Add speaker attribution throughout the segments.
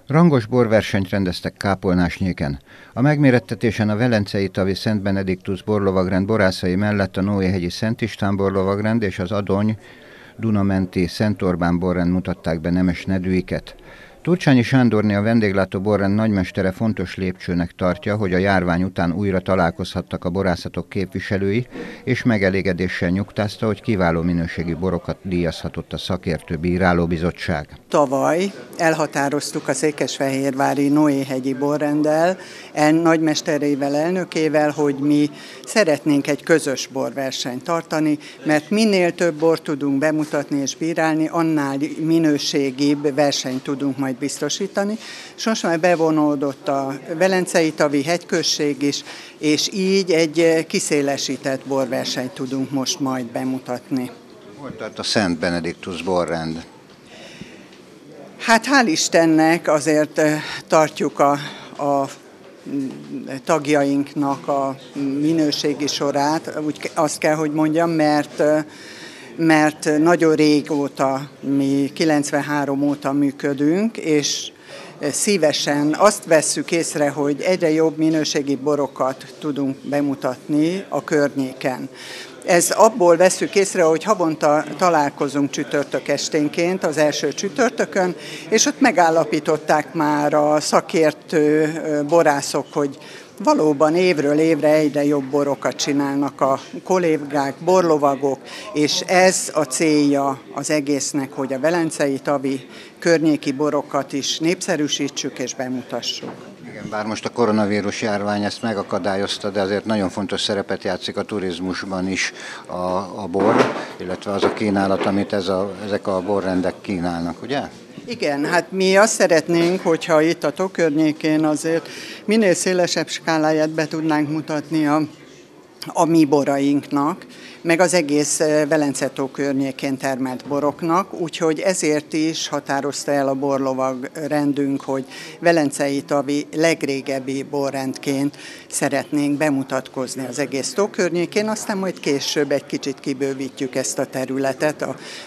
Speaker 1: Rangos borversenyt rendeztek Kápolnásnyéken. A megmérettetésen a Velencei Tavi Szent Benediktus borlovagrend borászai mellett a Noé-hegyi Szent István borlovagrend és az Adony Dunamenti Szent Orbán borrend mutatták be nemes nedűiket. Turcsányi Sándorné, a vendéglátó borrend nagymestere fontos lépcsőnek tartja, hogy a járvány után újra találkozhattak a borászatok képviselői, és megelégedéssel nyugtázta, hogy kiváló minőségi borokat díjazhatott a szakértő bírálóbizottság.
Speaker 2: Tavaly elhatároztuk a székesfehérvári Noé-hegyi borrenddel, nagymesterével, elnökével, hogy mi szeretnénk egy közös borversenyt tartani, mert minél több bort tudunk bemutatni és bírálni, annál minőségibb versenyt tudunk majd biztosítani. És most már bevonódott a Velencei Tavi hegyközség is, és így egy kiszélesített borversenyt tudunk most majd bemutatni.
Speaker 1: Hol tart a Szent Benediktus borrend?
Speaker 2: Hát hál' Istennek azért tartjuk a tagjainknak a minőségi sorát, úgy azt kell, hogy mondjam, mert nagyon régóta, mi 93 óta működünk, és szívesen azt vesszük észre, hogy egyre jobb minőségi borokat tudunk bemutatni a környéken. Ez abból vesszük észre, hogy havonta találkozunk csütörtök esténként, az első csütörtökön, és ott megállapították már a szakértő borászok, hogy valóban évről évre egyre jobb borokat csinálnak a kollégák, borlovagok, és ez a célja az egésznek, hogy a Velencei Tavi környéki borokat is népszerűsítsük és bemutassuk.
Speaker 1: Igen, bár most a koronavírus járvány ezt megakadályozta, de azért nagyon fontos szerepet játszik a turizmusban is a bor, illetve az a kínálat, amit ezek a borrendek kínálnak, ugye?
Speaker 2: Igen, hát mi azt szeretnénk, hogyha itt a tó környékén azért minél szélesebb skáláját be tudnánk mutatni a mi borainknak, meg az egész Velence-tó környékén termelt boroknak, úgyhogy ezért is határozta el a borlovag rendünk, hogy Velencei Tavi legrégebbi borrendként szeretnénk bemutatkozni az egész tó környékén, aztán majd később egy kicsit kibővítjük ezt a területet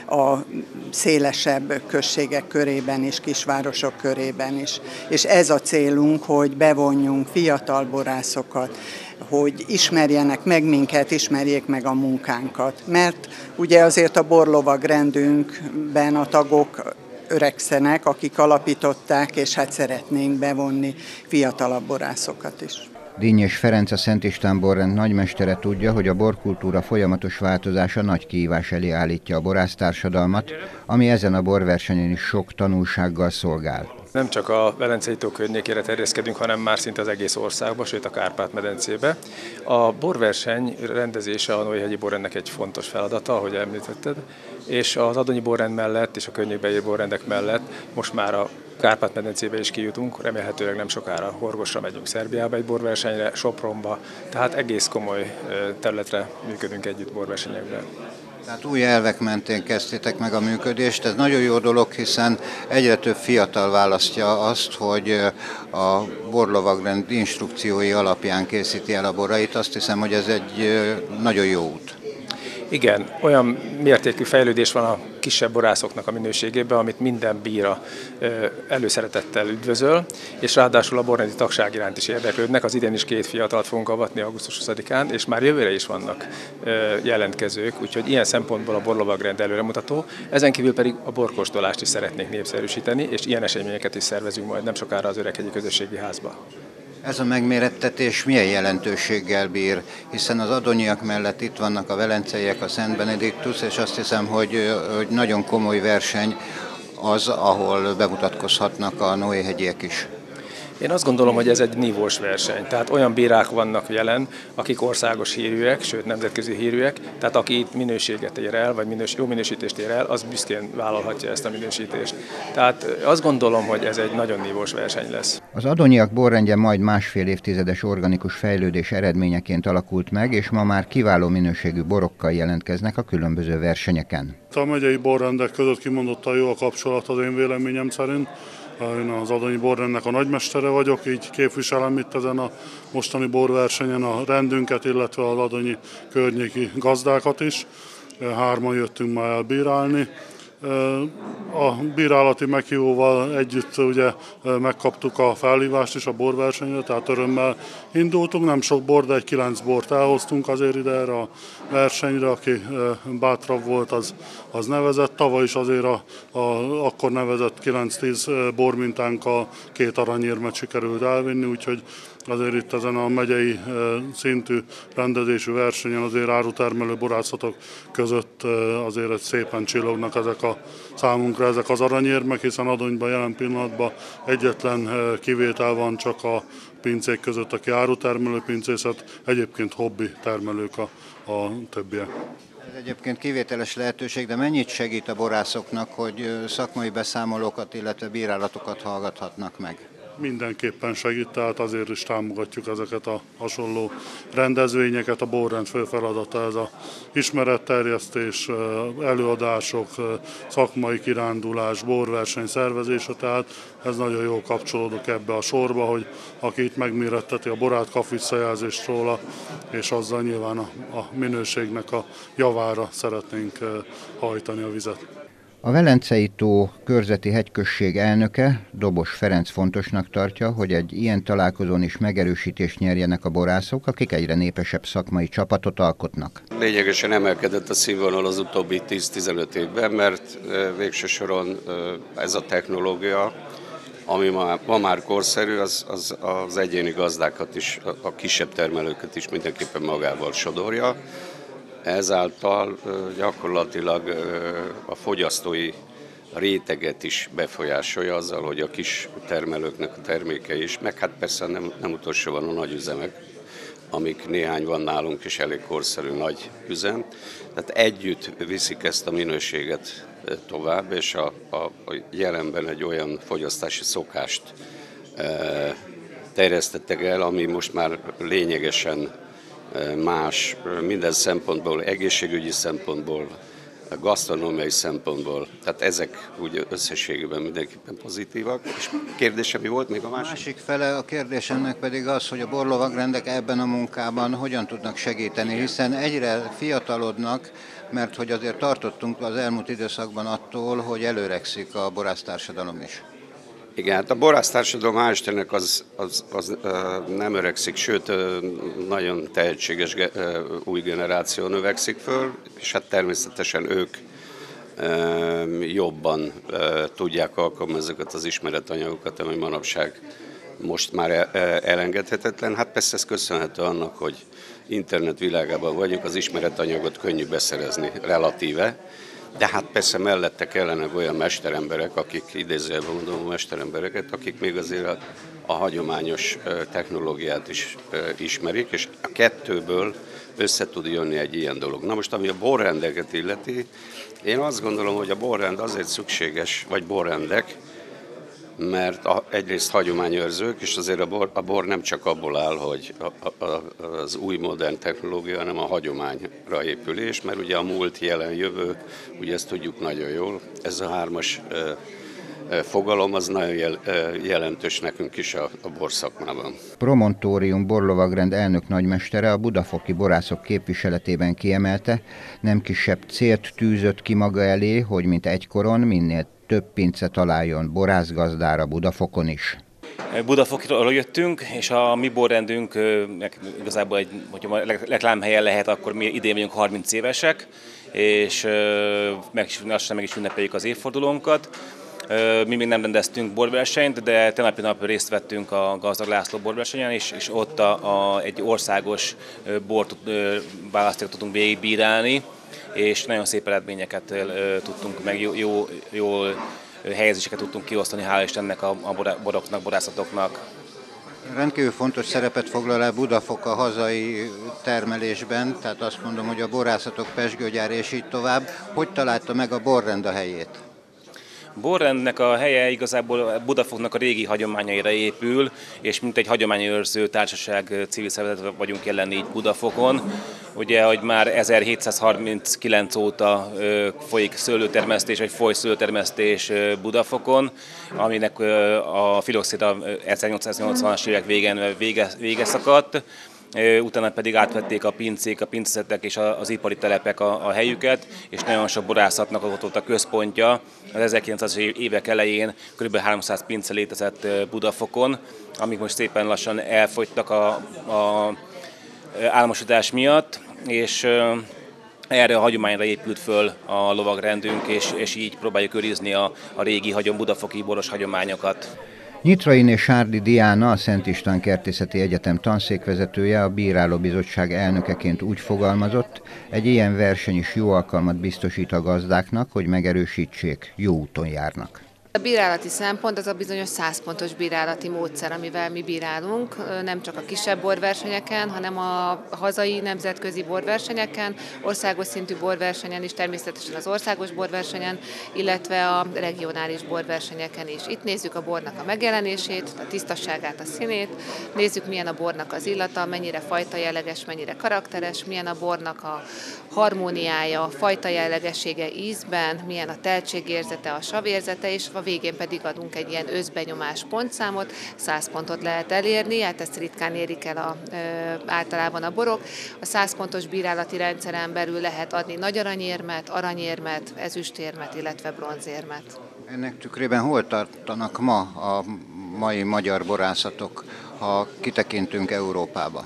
Speaker 2: a szélesebb községek körében és kisvárosok körében is. És ez a célunk, hogy bevonjunk fiatal borászokat, hogy ismerjenek meg minket, ismerjék meg a munkánkat. Mert ugye azért a borlovag rendünkben a tagok öregszenek, akik alapították, és hát szeretnénk bevonni fiatalabb borászokat is.
Speaker 1: Dinnyés Ferenc, a Szent István borrend nagymestere tudja, hogy a borkultúra folyamatos változása nagy kihívás elé állítja a borásztársadalmat, ami ezen a borversenyen is sok tanulsággal szolgál.
Speaker 3: Nem csak a Velencei-tó környékére terjeszkedünk, hanem már szinte az egész országba, sőt a Kárpát-medencébe. A borverseny rendezése a Noé-hegyi borrendnek egy fontos feladata, ahogy említetted, és az Adonyi borrend mellett és a környékbeli borrendek mellett most már a Kárpát-medencébe is kijutunk, remélhetőleg nem sokára Horgosra megyünk Szerbiába egy borversenyre, Sopronba, tehát egész komoly területre működünk együtt borversenyekben.
Speaker 1: Tehát új elvek mentén kezdtétek meg a működést, ez nagyon jó dolog, hiszen egyre több fiatal választja azt, hogy a borlovagrend instrukciói alapján készíti el a borait. Azt hiszem, hogy ez egy nagyon jó út.
Speaker 3: Igen, olyan mértékű fejlődés van a kisebb borászoknak a minőségében, amit minden bíra előszeretettel üdvözöl, és ráadásul a borrendi tagság iránt is érdeklődnek. Az idén is 2 fiatalt fogunk avatni augusztus 20-án, és már jövőre is vannak jelentkezők, úgyhogy ilyen szempontból a borlovagrend előremutató. Ezen kívül pedig a borkóstolást is szeretnénk népszerűsíteni, és ilyen eseményeket is szervezünk majd nem sokára az Öreghegyi Közösségi Házba.
Speaker 1: Ez a megmérettetés milyen jelentőséggel bír, hiszen az adonyiak mellett itt vannak a velenceiek, a Szent Benediktus, és azt hiszem, hogy nagyon komoly verseny az, ahol bemutatkozhatnak a Noé-hegyiek is.
Speaker 3: Én azt gondolom, hogy ez egy nívós verseny, tehát olyan bírák vannak jelen, akik országos hírűek, sőt nemzetközi hírűek, tehát aki itt minőséget ér el, vagy jó minősítést ér el, az büszkén vállalhatja ezt a minősítést. Tehát azt gondolom, hogy ez egy nagyon nívós verseny lesz.
Speaker 1: Az adonyiak borrendje majd másfél évtizedes organikus fejlődés eredményeként alakult meg, és ma már kiváló minőségű borokkal jelentkeznek a különböző versenyeken.
Speaker 4: A megyei borrendek között kimondottan jó a kapcsolat az én véleményem szerint. Én az Adonyi borrendnek a nagymestere vagyok, így képviselem itt ezen a mostani borversenyen a rendünket, illetve az adonyi környéki gazdákat is. 3-an jöttünk már elbírálni. A bírálati meghívóval együtt ugye megkaptuk a felhívást is a borversenyre, tehát örömmel indultunk, nem sok bor, de egy 9 bort elhoztunk azért ide erre a versenyre, aki bátrabb volt, az nevezett. Tavaly is azért akkor nevezett 9-10 bormintánkkal 2 aranyérmet sikerült elvinni, úgyhogy azért itt ezen a megyei szintű rendezésű versenyen azért árutermelő borászatok között azért szépen csillognak számunkra ezek az aranyérmek, hiszen Adonyban jelen pillanatban egyetlen kivétel van csak a pincék között, aki árutermelő pincészet, egyébként hobbi termelők a többiek.
Speaker 1: Ez egyébként kivételes lehetőség, de mennyit segít a borászoknak, hogy szakmai beszámolókat, illetve bírálatokat hallgathatnak meg?
Speaker 4: Mindenképpen segít, tehát azért is támogatjuk ezeket a hasonló rendezvényeket. A borrend fő feladata ez a ismeretterjesztés, előadások, szakmai kirándulás, borverseny szervezése, tehát ez nagyon jól kapcsolódik ebbe a sorba, hogy aki itt megméretteti a borát, kap visszajelzést róla, és azzal nyilván a minőségnek a javára szeretnénk hajtani a vizet.
Speaker 1: A Velencei-tó körzeti hegyközség elnöke, Dobos Ferenc fontosnak tartja, hogy egy ilyen találkozón is megerősítést nyerjenek a borászok, akik egyre népesebb szakmai csapatot alkotnak.
Speaker 5: Lényegesen emelkedett a színvonal az utóbbi 10-15 évben, mert végső soron ez a technológia, ami ma már korszerű, az egyéni gazdákat is, a kisebb termelőket is mindenképpen magával sodorja. Ezáltal gyakorlatilag a fogyasztói réteget is befolyásolja azzal, hogy a kis termelőknek a termékei is, meg hát persze nem utolsóban a nagy üzemek, amik néhány van nálunk is elég korszerű nagy üzem. Tehát együtt viszik ezt a minőséget tovább, és a jelenben egy olyan fogyasztási szokást terjesztettek el, ami most már lényegesen más minden szempontból, egészségügyi szempontból, gasztronómiai szempontból. Tehát ezek úgy összességében mindenképpen pozitívak. És kérdése mi volt még a másik?
Speaker 1: Másik fele a kérdésemnek pedig az, hogy a borlovagrendek ebben a munkában hogyan tudnak segíteni, hiszen egyre fiatalodnak, mert hogy azért tartottunk az elmúlt időszakban attól, hogy előregszik a borásztársadalom is.
Speaker 5: Igen, hát a borásztársadalom hál' Istennek az nem öregszik, sőt nagyon tehetséges új generáció növekszik föl, és hát természetesen ők jobban tudják alkalmazni ezeket az ismeretanyagokat, ami manapság most már elengedhetetlen. Hát persze ez köszönhető annak, hogy internet világában vagyunk, az ismeretanyagot könnyű beszerezni relatíve, de hát persze mellette kellenek olyan mesteremberek, akik idézőjelben mondom mesterembereket, akik még azért a hagyományos technológiát is ismerik, és a kettőből össze tud jönni egy ilyen dolog. Na most, ami a borrendeket illeti, én azt gondolom, hogy a borrend azért szükséges, vagy borrendek, mert egyrészt hagyományőrzők, és azért a bor nem csak abból áll, hogy az új modern technológia, hanem a hagyományra épülés, mert ugye a múlt, jelen, jövő, ugye ezt tudjuk nagyon jól, ez a 3-as fogalom az nagyon jelentős nekünk is a borszakmában.
Speaker 1: Promontórium borlovagrend elnök nagymestere a budafoki borászok képviseletében kiemelte, nem kisebb célt tűzött ki maga elé, hogy mint egykor minél több pince találjon borászgazdára Budafokon is.
Speaker 6: Budafokról jöttünk, és a mi borrendünk igazából hogyha reklámhelyen lehet, akkor mi idén vagyunk 30 évesek, és meg is ünnepeljük az évfordulónkat. Mi még nem rendeztünk borversenyt, de tegnapi nap részt vettünk a Gazdag László borversenyen, és ott egy országos borválasztékot tudtunk végigbírálni, és nagyon szép eredményeket tudtunk, meg jó helyezéseket tudtunk kiosztani, hála Istennek a boroknak, borászatoknak.
Speaker 1: Rendkívül fontos szerepet foglal el Budafok a hazai termelésben, tehát azt mondom, hogy a borászatok, pezsgőgyár és így tovább. Hogy találta meg a borrend a helyét?
Speaker 6: Borrendnek a helye igazából Budafoknak a régi hagyományaira épül, és mint egy hagyományőrző társaság, civil szervezet vagyunk jelen így Budafokon. Ugye, hogy már 1739 óta folyik szőlőtermesztés, vagy foly szőlőtermesztés Budafokon, aminek a filoxéra 1880-as évek végén vége szakadt, utána pedig átvették a pincék, a pincészetek és az ipari telepek a helyüket, és nagyon sok borászatnak ott volt a központja. Az 1900-as évek elején kb. 300 pince létezett Budafokon, amik most szépen lassan elfogytak a álmosodás miatt, és erre a hagyományra épült föl a lovagrendünk, és így próbáljuk őrizni a régi budafoki boros hagyományokat.
Speaker 1: Nyitrainé Sárdi Diana, a Szent István Kertészeti Egyetem tanszékvezetője, a bírálóbizottság elnökeként úgy fogalmazott, egy ilyen verseny is jó alkalmat biztosít a gazdáknak, hogy megerősítsék, jó úton járnak.
Speaker 7: A bírálati szempont az a bizonyos 100 pontos bírálati módszer, amivel mi bírálunk, nem csak a kisebb borversenyeken, hanem a hazai nemzetközi borversenyeken, országos szintű borversenyen is, természetesen az országos borversenyen, illetve a regionális borversenyeken is. Itt nézzük a bornak a megjelenését, a tisztaságát, a színét, nézzük milyen a bornak az illata, mennyire fajta jelleges, mennyire karakteres, milyen a bornak a harmóniája, a fajta jellegessége ízben, milyen a teltségérzete, a savérzete, és a végén pedig adunk egy ilyen összbenyomás pontszámot, 100 pontot lehet elérni, hát ezt ritkán érik el általában a borok. A 100 pontos bírálati rendszeren belül lehet adni nagy aranyérmet, aranyérmet, ezüstérmet, illetve bronzérmet.
Speaker 1: Ennek tükrében hol tartanak ma a mai magyar borászatok, ha kitekintünk Európába?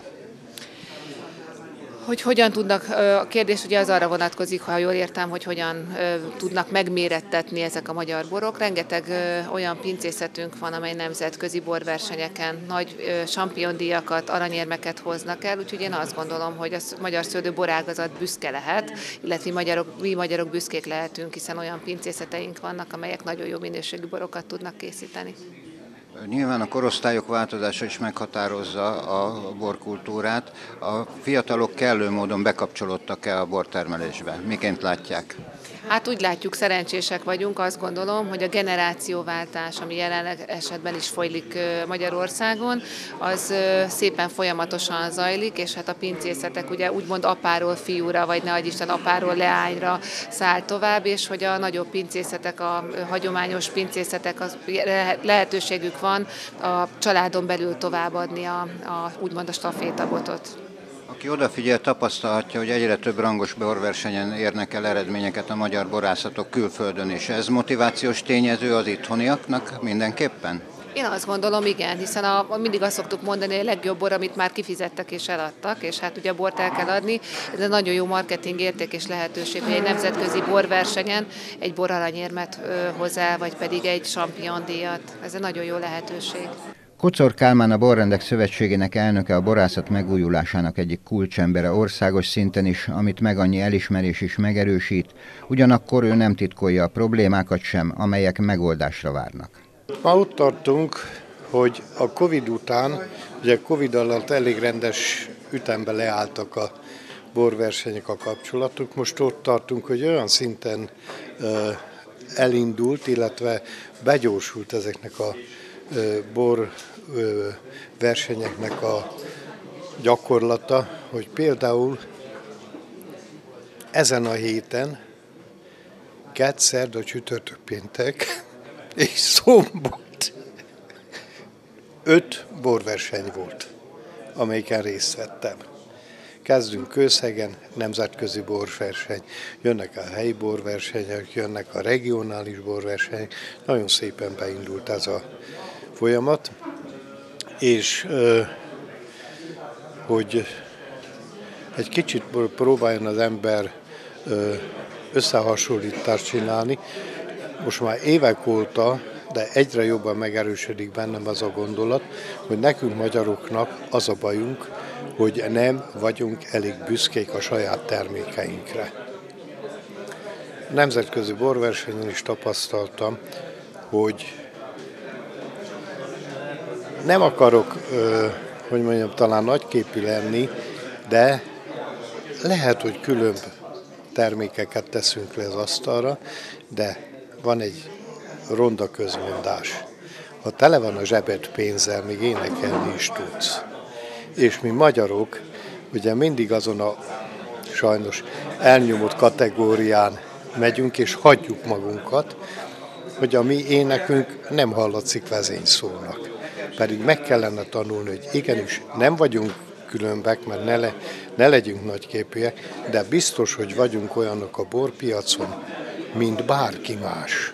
Speaker 7: Hogy hogyan tudnak, a kérdés ugye az arra vonatkozik, ha jól értem, hogy hogyan tudnak megmérettetni ezek a magyar borok. Rengeteg olyan pincészetünk van, amely nemzetközi borversenyeken nagy championndíjakat, aranyérmeket hoznak el, úgyhogy én azt gondolom, hogy a magyar szőlő borágazat büszke lehet, illetve mi magyarok büszkék lehetünk, hiszen olyan pincészeteink vannak, amelyek nagyon jó minőségű borokat tudnak készíteni.
Speaker 1: Nyilván a korosztályok változása is meghatározza a borkultúrát. A fiatalok kellő módon bekapcsolódtak-e a bortermelésbe? Miként látják?
Speaker 7: Hát úgy látjuk, szerencsések vagyunk, azt gondolom, hogy a generációváltás, ami jelenleg esetben is folyik Magyarországon, az szépen folyamatosan zajlik, és hát a pincészetek ugye úgymond apáról fiúra, vagy ne adj Isten apáról leányra száll tovább, és hogy a nagyobb pincészetek, a hagyományos pincészetek, az lehetőségük van a családon belül továbbadni úgymond a stafétabotot.
Speaker 1: Aki odafigyel, tapasztalhatja, hogy egyre több rangos borversenyen érnek el eredményeket a magyar borászatok külföldön is. Ez motivációs tényező az itthoniaknak mindenképpen?
Speaker 7: Én azt gondolom, igen, hiszen mindig azt szoktuk mondani, hogy a legjobb bor, amit már kifizettek és eladtak, és hát ugye a bort el kell adni. Ez egy nagyon jó marketing érték és lehetőség, hogy egy nemzetközi borversenyen egy boraranyérmet hoz el, vagy pedig egy championndíjat. Ez egy nagyon jó lehetőség.
Speaker 1: Kocor Kálmán, a Borrendek Szövetségének elnöke, a borászat megújulásának egyik kulcsembere országos szinten is, amit meg annyi elismerés is megerősít, ugyanakkor ő nem titkolja a problémákat sem, amelyek megoldásra várnak.
Speaker 8: Ma ott tartunk, hogy a Covid után, ugye Covid alatt elég rendes ütemben leálltak a borversenyek, a kapcsolatuk. Most ott tartunk, hogy olyan szinten elindult, illetve begyorsult ezeknek a bor versenyeknek a gyakorlata, hogy például ezen a héten kedd, szerda, csütörtök, péntek és szombat 5 borverseny volt, amelyiken részt vettem. Kezdünk Kőszegen, nemzetközi borverseny, jönnek a helyi borversenyek, jönnek a regionális borversenyek, nagyon szépen beindult ez a folyamat, és hogy egy kicsit próbáljon az ember összehasonlítást csinálni, most már évek óta, de egyre jobban megerősödik bennem az a gondolat, hogy nekünk magyaroknak az a bajunk, hogy nem vagyunk elég büszkék a saját termékeinkre. A nemzetközi borversenyen is tapasztaltam, hogy nem akarok, hogy mondjam, talán nagyképű lenni, de lehet, hogy különb termékeket teszünk le az asztalra, de van egy ronda közmondás. Ha tele van a zsebed pénzzel, még énekelni is tudsz. És mi magyarok, ugye mindig azon a sajnos elnyomott kategórián megyünk, és hagyjuk magunkat, hogy a mi énekünk nem hallatszik vezényszónak. Pedig meg kellene tanulni, hogy igenis nem vagyunk különbek, mert ne legyünk nagyképűek, de biztos, hogy vagyunk olyanok a borpiacon, mint bárki más.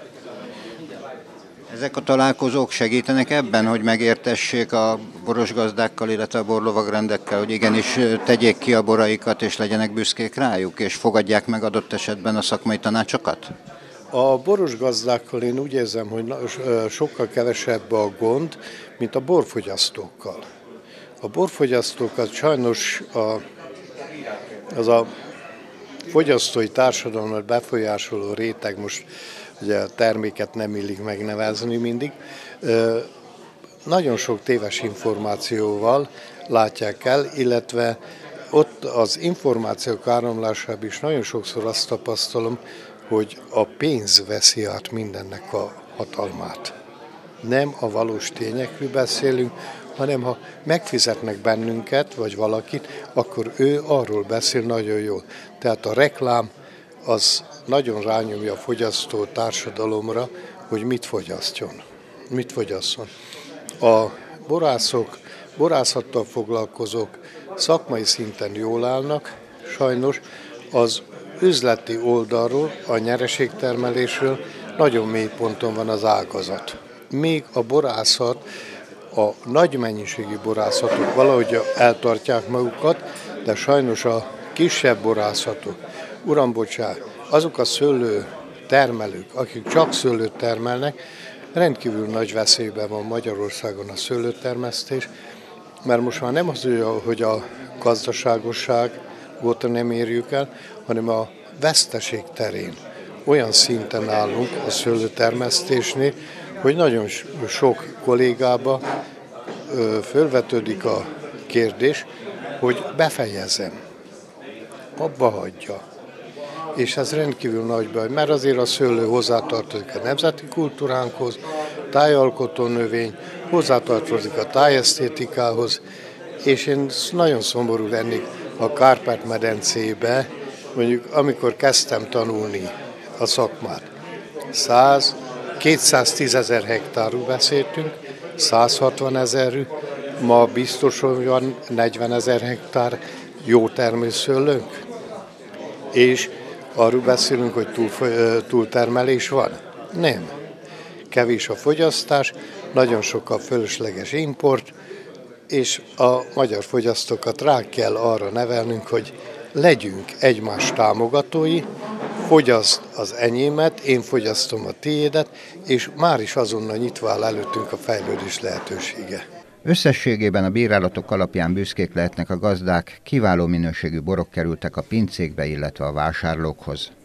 Speaker 1: Ezek a találkozók segítenek ebben, hogy megértessék a boros gazdákkal, illetve a borlovagrendekkel, hogy igenis tegyék ki a boraikat, és legyenek büszkék rájuk, és fogadják meg adott esetben a szakmai tanácsokat?
Speaker 8: A boros gazdákkal én úgy érzem, hogy sokkal kevesebb a gond, mint a borfogyasztókkal. A borfogyasztókat sajnos az a fogyasztói társadalmat befolyásoló réteg, most ugye a terméket nem illik megnevezni mindig, nagyon sok téves információval látják el, illetve ott az információk áramlásában is nagyon sokszor azt tapasztalom, hogy a pénz veszi át mindennek a hatalmát. Nem a valós tényekről beszélünk, hanem ha megfizetnek bennünket, vagy valakit, akkor ő arról beszél nagyon jól. Tehát a reklám az nagyon rányomja a fogyasztó társadalomra, hogy mit fogyasszon. A borászok, borászattal foglalkozók szakmai szinten jól állnak, sajnos az üzleti oldalról, a nyereségtermelésről nagyon mély ponton van az ágazat. Még a borászat, a nagy mennyiségű borászatok valahogy eltartják magukat, de sajnos a kisebb borászatok, uram, bocsánat, azok a szőlőtermelők, akik csak szőlőt termelnek, rendkívül nagy veszélyben van Magyarországon a szőlőtermesztés, mert most már nem az, hogy a gazdaságosságot nem érjük el, hanem a veszteség terén olyan szinten állunk a szőlőtermesztésnél, hogy nagyon sok kollégába fölvetődik a kérdés, hogy befejezem, abba hagyja. És ez rendkívül nagy baj, mert azért a szőlő hozzátartozik a nemzeti kultúránkhoz, tájalkotó növény, hozzátartozik a tájesztétikához, és én nagyon szomorú lennék a Kárpát-medencébe, mondjuk amikor kezdtem tanulni a szakmát. 210 000 hektárról beszéltünk, 160 000-ről, ma biztos, hogy van 40 000 hektár jó termőszőlőnk, és arról beszélünk, hogy túltermelés van? Nem. Kevés a fogyasztás, nagyon sok a fölösleges import, és a magyar fogyasztókat rá kell arra nevelnünk, hogy legyünk egymás támogatói, fogyaszt az enyémet, én fogyasztom a tiédet, és már is azonnal nyitva áll előttünk a fejlődés lehetősége.
Speaker 1: Összességében a bírálatok alapján büszkék lehetnek a gazdák, kiváló minőségű borok kerültek a pincékbe, illetve a vásárlókhoz.